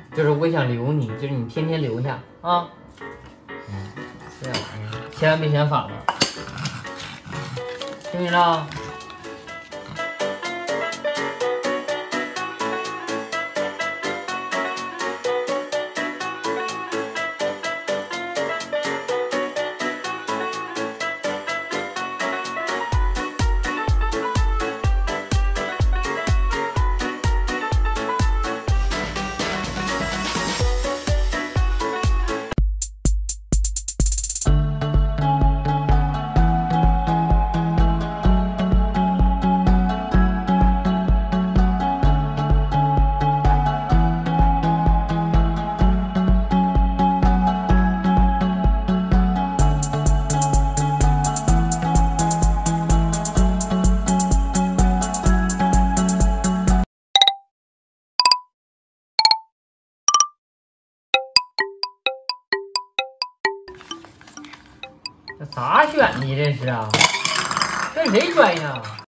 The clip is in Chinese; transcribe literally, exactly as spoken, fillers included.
就是我想留你，就是你天天留下啊。嗯，这玩意儿千万别嫌反了，听没着？这咋选的？这是啊，跟谁专呀？